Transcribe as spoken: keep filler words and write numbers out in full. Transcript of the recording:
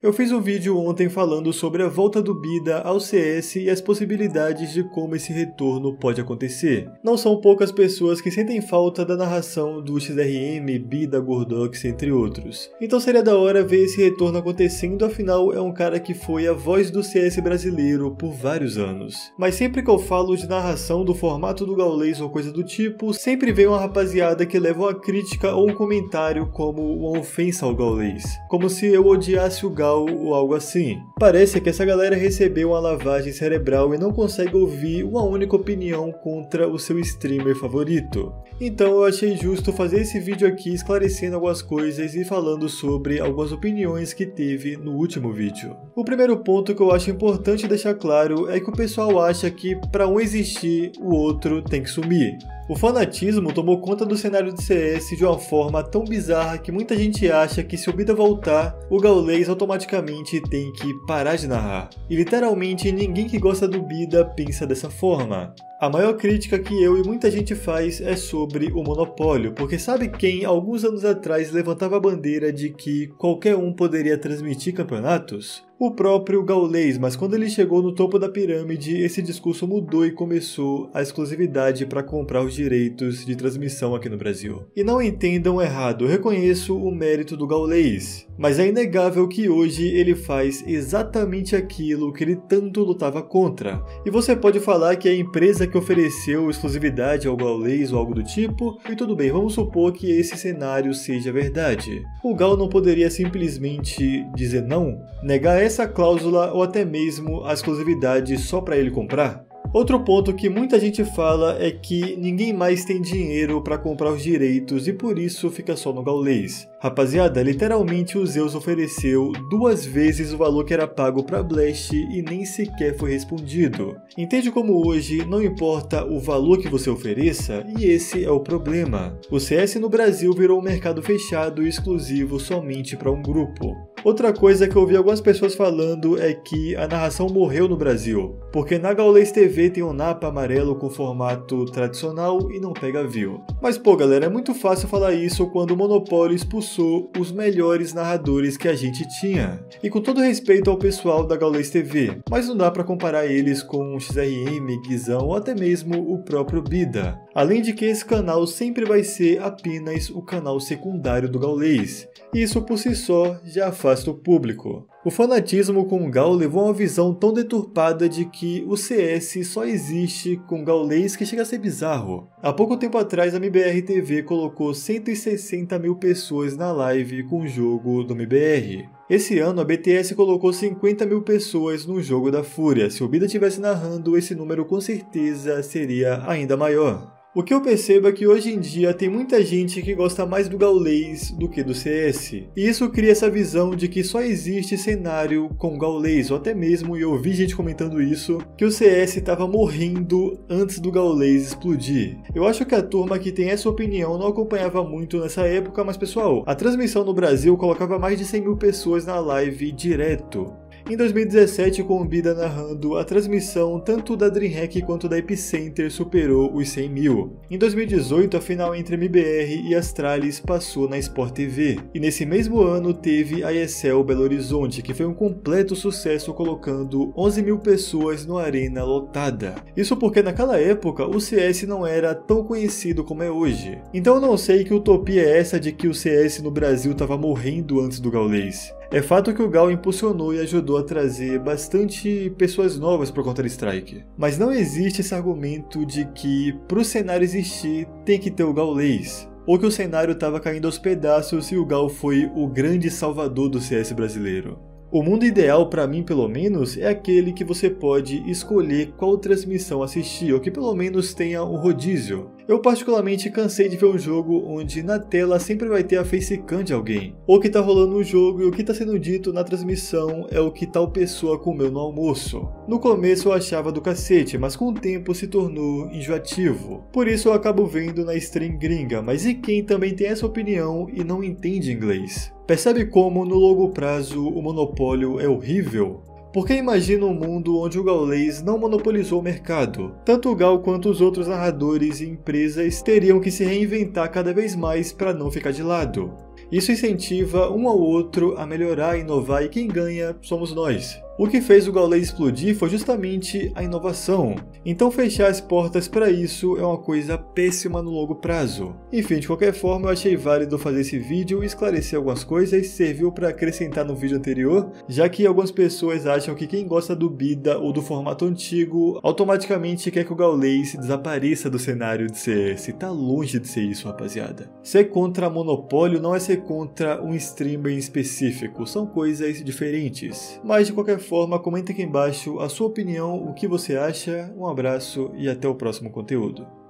Eu fiz um vídeo ontem falando sobre a volta do Bida ao C S e as possibilidades de como esse retorno pode acontecer. Não são poucas pessoas que sentem falta da narração do X R M, Bida, Gordox, entre outros. Então seria da hora ver esse retorno acontecendo, afinal é um cara que foi a voz do C S brasileiro por vários anos. Mas sempre que eu falo de narração do formato do Gaules ou coisa do tipo, sempre vem uma rapaziada que leva uma crítica ou um comentário como uma ofensa ao Gaules, como se eu odiasse o Gal ou algo assim. Parece que essa galera recebeu uma lavagem cerebral e não consegue ouvir uma única opinião contra o seu streamer favorito. Então eu achei justo fazer esse vídeo aqui esclarecendo algumas coisas e falando sobre algumas opiniões que teve no último vídeo. O primeiro ponto que eu acho importante deixar claro é que o pessoal acha que para um existir, o outro tem que sumir. O fanatismo tomou conta do cenário de C S de uma forma tão bizarra que muita gente acha que se o Bida voltar, o Gaules automaticamente tem que parar de narrar. E literalmente ninguém que gosta do Bida pensa dessa forma. A maior crítica que eu e muita gente faz é sobre o monopólio, porque sabe quem alguns anos atrás levantava a bandeira de que qualquer um poderia transmitir campeonatos? O próprio Gaules, mas quando ele chegou no topo da pirâmide, esse discurso mudou e começou a exclusividade para comprar os direitos de transmissão aqui no Brasil. E não entendam errado, eu reconheço o mérito do Gaules, mas é inegável que hoje ele faz exatamente aquilo que ele tanto lutava contra. E você pode falar que é a empresa que ofereceu exclusividade ao Gaules ou algo do tipo, e tudo bem, vamos supor que esse cenário seja verdade. O Gal não poderia simplesmente dizer não? Negar essa cláusula ou até mesmo a exclusividade só para ele comprar? Outro ponto que muita gente fala é que ninguém mais tem dinheiro para comprar os direitos e por isso fica só no Gaules. Rapaziada, literalmente o Zeus ofereceu duas vezes o valor que era pago para Blast e nem sequer foi respondido. Entende como hoje não importa o valor que você ofereça? E esse é o problema. O C S no Brasil virou um mercado fechado e exclusivo somente para um grupo. Outra coisa que eu ouvi algumas pessoas falando é que a narração morreu no Brasil, porque na Gaules T V tem um napa amarelo com formato tradicional e não pega view. Mas pô galera, é muito fácil falar isso quando o monopólio expulsou os melhores narradores que a gente tinha. E com todo respeito ao pessoal da Gaules T V, mas não dá pra comparar eles com o X R M, Guizão ou até mesmo o próprio Bida. Além de que esse canal sempre vai ser apenas o canal secundário do Gaules. E isso por si só já afasta o público. O fanatismo com o Gal levou a uma visão tão deturpada de que o C S só existe com Gaules que chega a ser bizarro. Há pouco tempo atrás a M B R T V colocou cento e sessenta mil pessoas na live com o jogo do M B R. Esse ano a B T S colocou cinquenta mil pessoas no jogo da Fúria. Se o Bida estivesse narrando, esse número com certeza seria ainda maior. O que eu percebo é que hoje em dia tem muita gente que gosta mais do Gaules do que do C S. E isso cria essa visão de que só existe cenário com Gaules, ou até mesmo, e eu vi gente comentando isso, que o C S estava morrendo antes do Gaules explodir. Eu acho que a turma que tem essa opinião não acompanhava muito nessa época, mas pessoal, a transmissão no Brasil colocava mais de cem mil pessoas na live direto. Em dois mil e dezessete, com o Bida narrando, a transmissão tanto da DreamHack quanto da Epicenter superou os cem mil. Em dois mil e dezoito, a final entre M B R e Astralis passou na Sport T V. E nesse mesmo ano teve a E S L Belo Horizonte, que foi um completo sucesso colocando onze mil pessoas no arena lotada. Isso porque naquela época o C S não era tão conhecido como é hoje. Então eu não sei que utopia é essa de que o C S no Brasil estava morrendo antes do Gaules. É fato que o Gal impulsionou e ajudou a trazer bastante pessoas novas para o Counter-Strike. Mas não existe esse argumento de que para o cenário existir tem que ter o Gaules. Ou que o cenário estava caindo aos pedaços e o Gal foi o grande salvador do C S brasileiro. O mundo ideal, para mim pelo menos, é aquele que você pode escolher qual transmissão assistir, ou que pelo menos tenha um rodízio. Eu particularmente cansei de ver um jogo onde na tela sempre vai ter a facecam de alguém, ou que tá rolando um jogo e o que tá sendo dito na transmissão é o que tal pessoa comeu no almoço. No começo eu achava do cacete, mas com o tempo se tornou enjoativo. Por isso eu acabo vendo na stream gringa, mas e quem também tem essa opinião e não entende inglês? Percebe como no longo prazo o monopólio é horrível? Porque imagina um mundo onde o Gaules não monopolizou o mercado. Tanto o Gal quanto os outros narradores e empresas teriam que se reinventar cada vez mais para não ficar de lado. Isso incentiva um ao outro a melhorar, inovar, e quem ganha somos nós. O que fez o Gaules explodir foi justamente a inovação, então fechar as portas para isso é uma coisa péssima no longo prazo. Enfim, de qualquer forma, eu achei válido fazer esse vídeo e esclarecer algumas coisas, serviu para acrescentar no vídeo anterior, já que algumas pessoas acham que quem gosta do Bida ou do formato antigo automaticamente quer que o Gaules desapareça do cenário de C S. Tá longe de ser isso, rapaziada. Ser contra monopólio não é ser contra um streamer em específico, são coisas diferentes. Mas de qualquer forma, comenta aqui embaixo a sua opinião, o que você acha. Um abraço e até o próximo conteúdo.